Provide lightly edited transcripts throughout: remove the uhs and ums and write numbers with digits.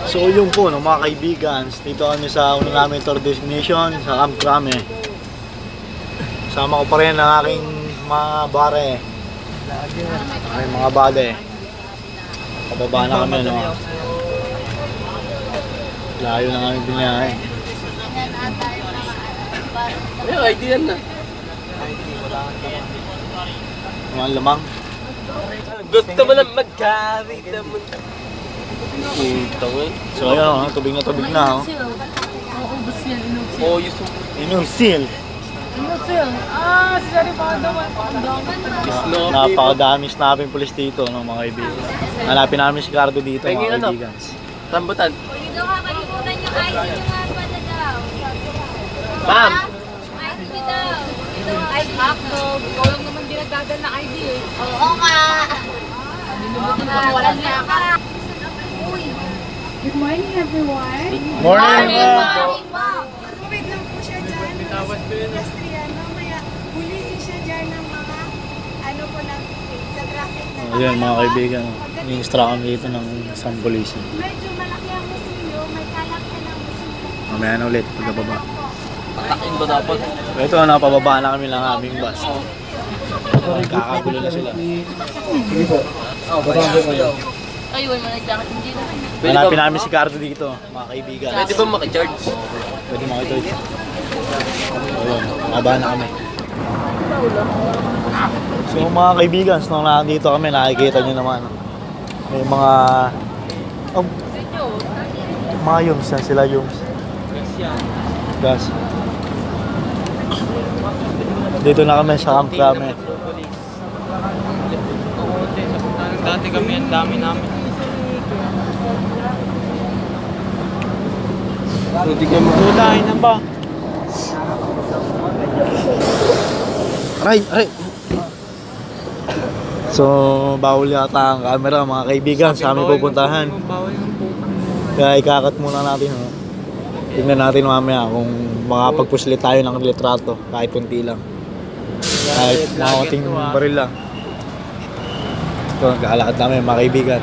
So yun po no, mga kaibigan, dito kami sa unang namin tour destination sa Camp Crame. Kasama ko pa rin ang aking mga bare. May mga bade. Pababa na kami no. Layo na kami biniyahe. May ID yan na. Mga lamang. Gusto mo lang mag-carry naman. So ayun, tubig na. Ubus yan, inusil. Oh, yung Inusil. Inusil. Ah, si Jerry pa naman. Napakadami snapping pulis dito no, mga kaibigan. Hanapin namin si Cardo dito mga kaibigan. Rambutan. Hindi daw kakalimutan yung ID nyo nga pala daw. Ma'am! ID nyo daw. Ito ang ID nyo. Ikaw lang naman dinagdagan na ID eh. Oo nga. Walang naka. Good morning everyone. Morning! Wait lang po siya dyan. Pedestrian, mamaya huliin siya dyan ng mga ano po ng sa traffic na. Ayan mga kaibigan, ini-extra kami dito ng isang polisi. Medyo malaki ang musilyo, may kalakyan ng musilyo. Mamaya na ulit pagkababa. Patakin ba dapat? Ito, napababa na kami ng aming bus. Kakagulo na sila. Ayun, managdakat hindi na. Hanapin namin si Cardo dito, mga kaibigan. Pwede ba makicharge? Pwede makita. Ayun, mababa na kami. So mga kaibigan, nung nandito kami, nakikita nyo naman. May mga... Oh, mga yums yan, sila yums. Gas. Dito na kami sa Camp Crame. Dati kami, ang dami namin. Hindi ka magulahin na ba? Aray! So, bawal yata ang camera mga kaibigan sa aming pupuntahan. Kaya ikakat muna natin. Tignan natin mamaya kung makapagpuslit tayo ng litrato kahit kunti lang. Kahit mga konting baril lang. Ito, nagkakalakad namin mga kaibigan.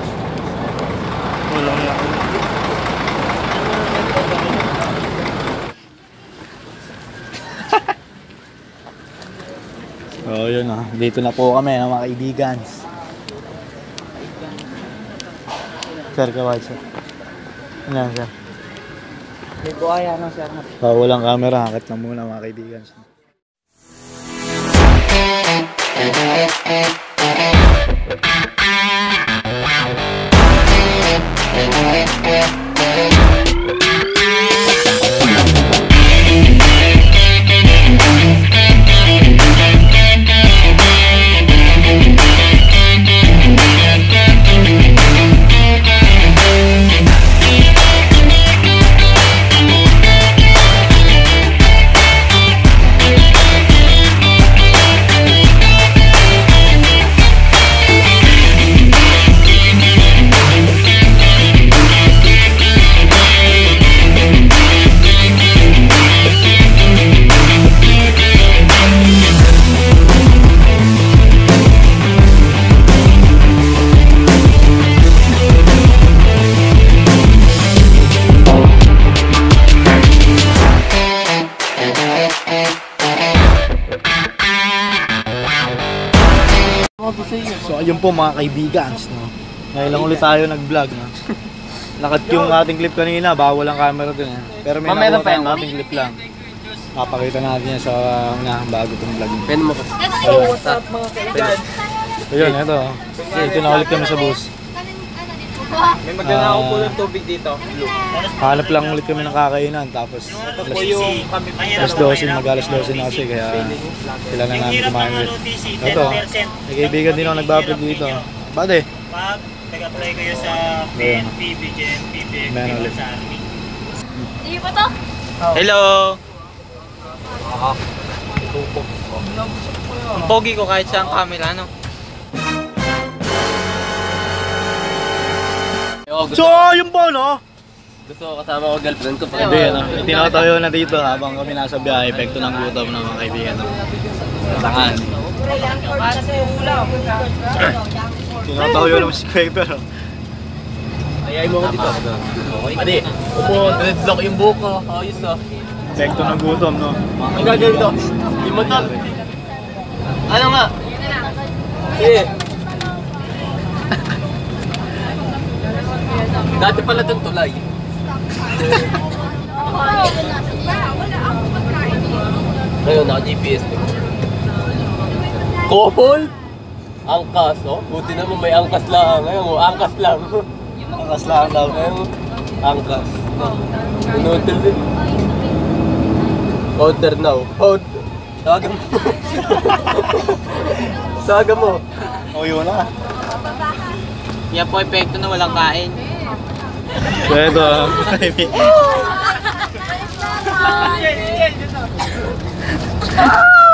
So yun dito na po kami mga kaibigan. Sir, kawal sir. Ano yan sir? May buhaya na sir. Walang camera, hakit na muna mga kaibigan. So ayun po mga kaibigan, no? Ngayon lang ulit tayo nag-vlog, no? Nakat yung ating clip kanina, bawal ang camera dun eh. Pero may nakuha tayong ating clip lang. Papakita natin yan sa bago itong vlog. Pen mo ko. What's up mga kaibigan? Ayun, ito. Ito na ulit kami sa bus. May maganda ako po ng tubig dito. Hanap lang ulit kami ng kakainan, tapos alas 12, mag-alas 12 na kasi, kaya sila na namin kumain ulit. Ito, may kaibigan din ako nag-upload dito. Bade? Pag nag-apply kayo sa PNP, BGMP, BNP, sa Army. Hindi pa to? Hello! Ang pogi ko kahit saan camera, no? So, yun po, no? Gusto ko kasama ko girlfriend ko. Hindi, no? Tinatayo na dito habang kami nasa biyahe, epekto ng gutom ng mga kaibigan. Tangan. Tinatayo naman si Kuya, pero Ayay mo ako dito. Adi, upo, dreadlock yung buhok ko. Ayos ah. Epekto ng gutom, no? Ang gagawin to? Di mo to. Ano nga? Sige. Dati pala itong tulay. Wala akong pagkain dito. Ngayon, naka-GPS din. Couple? Angkas, oh. Buti naman may angkas lang. Ngayon, oh, angkas lang. Angkas lang daw. Ngayon, angkas. Hotel din. Order now. Tawagan mo. Tawagan mo. O yun na. Yan po epekto na walang kain. Ito. Ah!